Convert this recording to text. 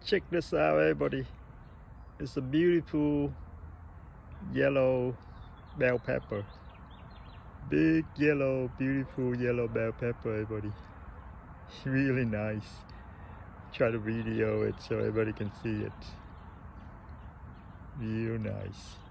Check this out, everybody. It's a beautiful yellow bell pepper. Big yellow, beautiful yellow bell pepper, everybody. Really nice. Try to video it so everybody can see it. Real nice.